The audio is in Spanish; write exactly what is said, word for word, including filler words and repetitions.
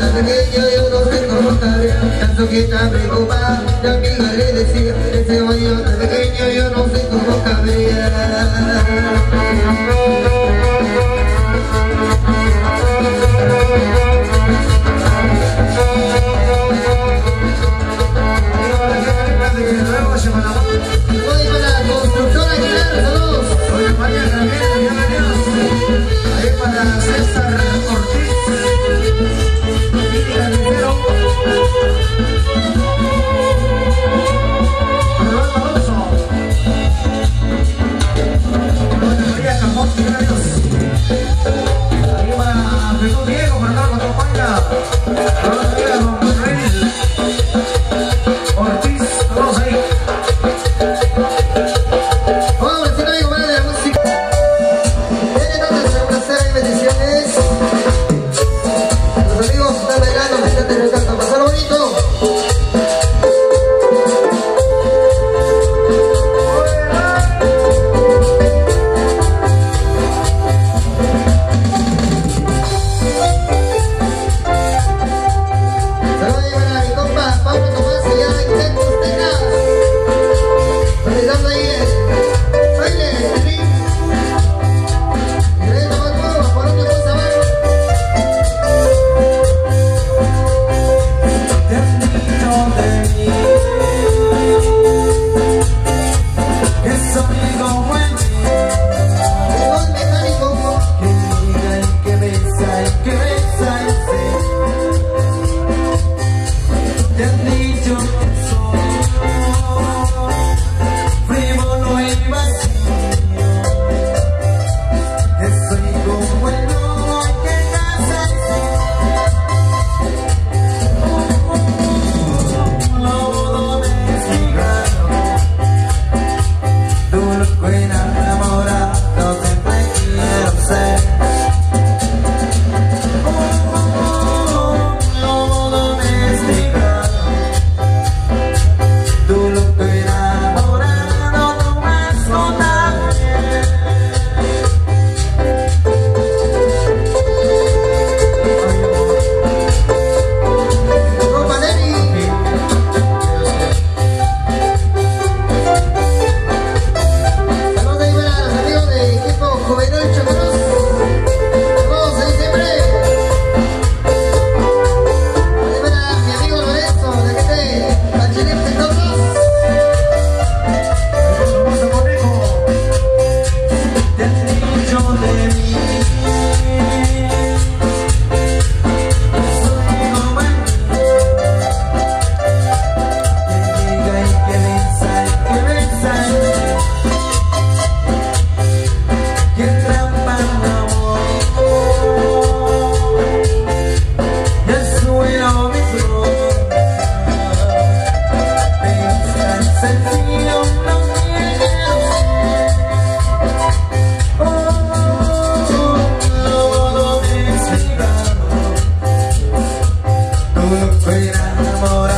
pequeño yo no sé cómo estaré, tanto que está preocupada, ya amiga le decía, ese baño tan pequeño yo no sé cómo cabría. Voy para la constructora Aguilar, saludos. Oye, María Gabriela, bienvenidos. Ahí para César Ortiz. Y Carnicero. Rolando Alonso. Doña María Camón, bienvenidos. Ahí para Jesús Diego, para Carlos Topanga. Rolando Díaz, Don Manuel Ortiz, todos ahí. Vamos, si no digo más de la música. Viene tantas placer y bendiciones. Los amigos están bailando, me encanta, me encanta. Pasar bonito. Saludos para mi compa Pablo Tomás allá en Centros, Texas. Realizando ahí el baile, el ring. Y trayendo más nuevos, por otro cosa más. Te han dicho de mí que soy como el Llegó el mecánico. que mira y que besa y que besa y se. Te han dicho que soy frívolo y vacío, que soy como el lobo que caza y un lobo domesticado, dulce y enamorado siempre quiero ser. Un lobo domesticado, dulce y enamorado, no más con nadie. Compa Neri. Saludos ahí para los amigos del equipo Juvenil Chocoros. Saludos ahí siempre. Ahí para mi amigo Lorenzo, de gente de Bachiller de todos. Hermoso conejo, te han dicho de mí, soy como el que llega y que besa y que besa y que trampa el amor y el suelo mi flor. Es tan sencillo, no quiero ser. Oh, lobo domesticado, dulce y enamorado.